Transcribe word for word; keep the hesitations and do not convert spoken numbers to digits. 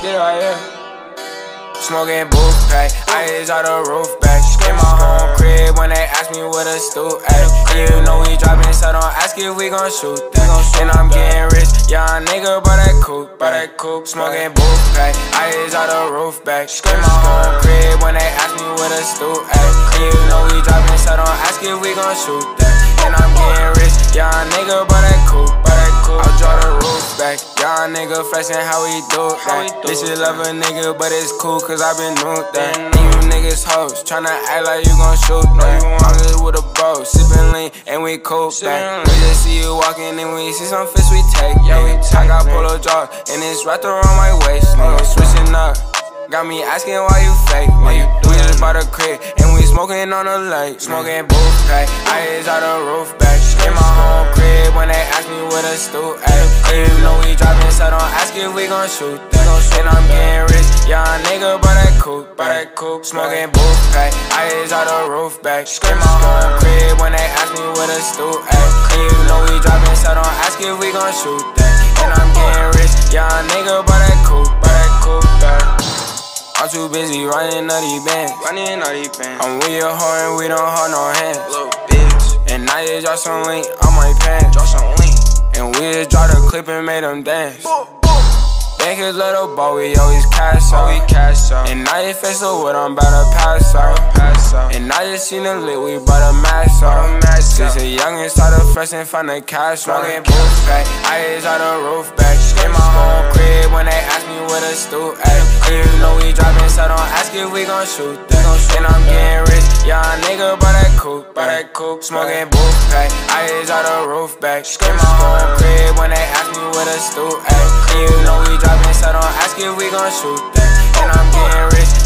Get right here. Smoking booth pack, ice out the roof back. In my home crib when they ask me what a stoop at. And you know we dropping, so don't ask if we gon' shoot that. And I'm getting rich, young nigga, buy that coupe, buy that coupe. Smoking booth pack, ice out the roof back. In my home crib when they ask me what a stoop at. And you know we dropping, so don't ask if we gon' shoot that. And I'm getting rich, young nigga, buy that coupe, buy that coupe. I draw the roof back, young nigga flexing how we do that. Bitches love a nigga, but it's cool cause I been new that. And you niggas hoes, tryna act like you gon' shoot that. I'm just with a bro, sippin' lean and we cool back. We just see you walking and we see some fish we take. Yeah, we I got polo jaw and it's wrapped around my waist. Nigga switching up, got me asking why you fake. Why you we just bought a crib and we smoking on the lake. Smoking booth pack, ice out the roof back. In my home crib when they ask me what a stoop at. And you know we dropping, so don't ask if we gon' shoot that. And I'm getting rich, young nigga, buy that coupe, buy that coupe. Smoking booth pack, ice out the roof back. In my home crib when they ask me what a stoop at. And you know we dropping, so don't ask if we gon' shoot that. And I'm getting rich, young nigga, buy that coupe, buy that coupe back. I'm too busy running nutty bands. Running nutty bands. I'm with your hoe and we don't hold no hands. Little bitch. And now you drop some link on my pants. Drop some link. And we just dropped a clip and made them dance. Think his little boy, we always cash out. We cash out. And now you face the wood, I'm about to pass out. Pass out. And I just seen them lit, we bought a mask out. Since a youngin' started fresh and find the cash out. Smoking booth pack, ice out the roof back. In my home crib when they ask me what a stoop at. And you know we dropping, so don't ask if we gon' shoot that. And I'm getting rich, young nigga, buy that coupe, buy that coupe. Smoking booth pack, ice out the roof back. In my home crib when they ask me what a stoop at. And you know we dropping, so don't ask if we gon' shoot that. And I'm getting rich,